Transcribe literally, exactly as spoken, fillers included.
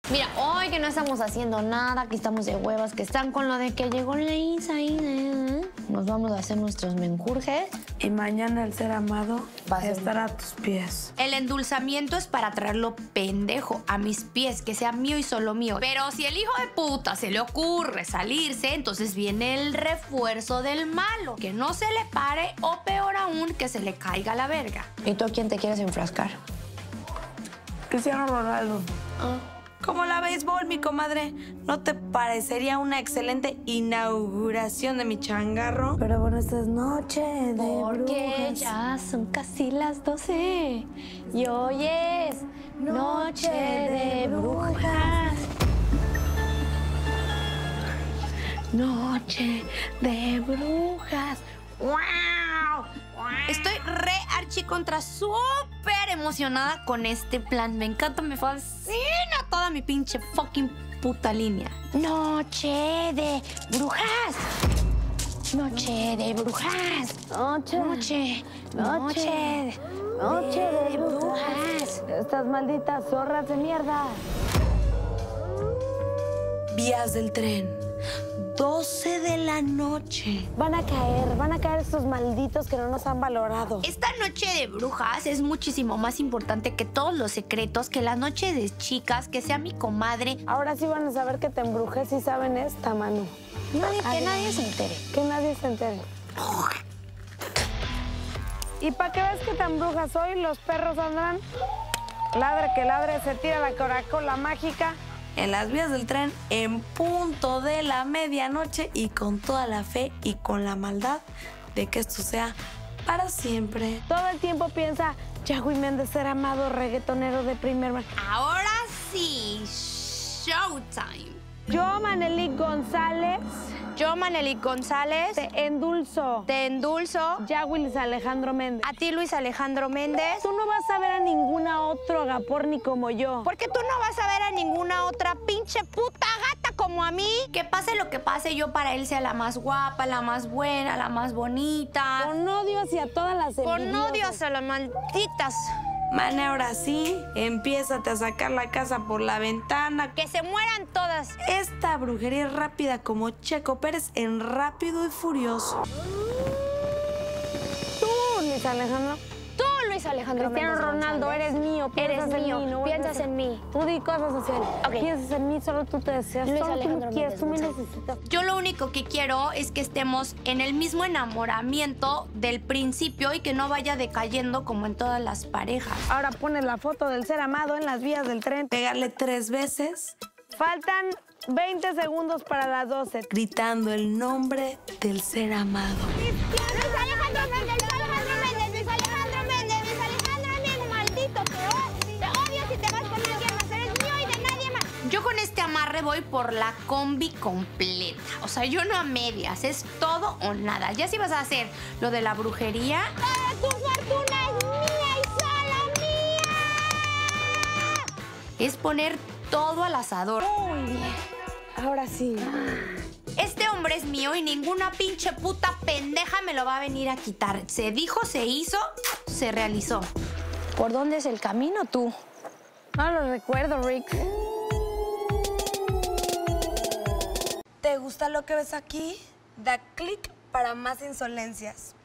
Mira, hoy que no estamos haciendo nada, que estamos de huevas, que están con lo de que llegó la Isa ahí, ¿eh? Nos vamos a hacer nuestros menjurjes. Y mañana el ser amado va a estar a tus pies. El endulzamiento es para traerlo pendejo a mis pies, que sea mío y solo mío. Pero si el hijo de puta se le ocurre salirse, entonces viene el refuerzo del malo. Que no se le pare o peor aún, que se le caiga la verga. ¿Y tú a quién te quieres enfrascar? Cristiano Ronaldo. Ah. Como la béisbol, mi comadre, ¿no te parecería una excelente inauguración de mi changarro? Pero bueno, esta es noche de Porque brujas. ya son casi las doce y hoy es noche de brujas. Noche de brujas. ¡Wow! Estoy re archi contra súper emocionada con este plan. Me encanta, me fascina toda mi pinche fucking puta línea. Noche de brujas. Noche de brujas. Noche. Noche. Noche. Noche. Noche de de brujas. Estas malditas zorras de mierda. Vías del tren. doce de la noche. Van a caer, van a caer estos malditos que no nos han valorado. Esta noche de brujas es muchísimo más importante que todos los secretos, que la noche de chicas, que sea mi comadre. Ahora sí van a saber que te embrujé si saben esta, Manu. Nadie, que nadie se entere. Que nadie se entere. Y para que veas que te embrujas hoy, los perros andan. Ladre que ladre, se tira la Coca-Cola mágica. En las vías del tren, en punto de la medianoche y con toda la fe y con la maldad de que esto sea para siempre. Todo el tiempo piensa, Yahweh Méndez ser amado reggaetonero de primer mar. Ahora sí, showtime. Yo, Manelik González, Yo, Manelik González, te endulzo. te endulzo. Yahweh Luis Alejandro Méndez. A ti, Luis Alejandro Méndez. Tú no vas a ver a ninguna otro agaporni como yo. Porque tú no vas a ver a ninguna otra pinche puta gata como a mí. Que pase lo que pase, yo para él sea la más guapa, la más buena, la más bonita. Con odio hacia todas las Con envidiosas. odio hacia las malditas. Mane, ahora sí, empiézate a sacar la casa por la ventana. Que se mueran todas. Esta brujería es rápida como Checo Pérez en Rápido y Furioso. Tú, Luis Alejandro. Tú, Luis Alejandro Cristiano Méndez Ronaldo, González. eres mío. Eres Piensas en mío, mí, no piensas vuelves a- en mí. Tú di cosas hacia él. Ok. Piensas en mí, solo tú te deseas. Luis solo Alejandro tú me quieres, Méndez tú me González. necesitas. Yo lo único que quiero es que estemos en el mismo enamoramiento del principio y que no vaya decayendo como en todas las parejas. Ahora pones la foto del ser amado en las vías del tren. Pegarle tres veces. Faltan veinte segundos para las doce. Gritando el nombre del ser amado. Luis Alejandro Méndez, Luis Alejandro Méndez, Luis Alejandro Méndez, Luis Alejandro Méndez, maldito, te odio, te odio si te vas con alguien más, eres mío y de nadie más. Yo con este amarre voy por la combi completa. O sea, yo no a medias, es todo o nada. Ya si vas a hacer lo de la brujería, Toda tu fortuna es mía y solo mía. es poner todo al asador. Muy bien. Ahora sí. Este hombre es mío y ninguna pinche puta pendeja me lo va a venir a quitar. Se dijo, se hizo, se realizó. ¿Por dónde es el camino tú? No lo recuerdo, Rick. ¿Te gusta lo que ves aquí? Da clic para más insolencias.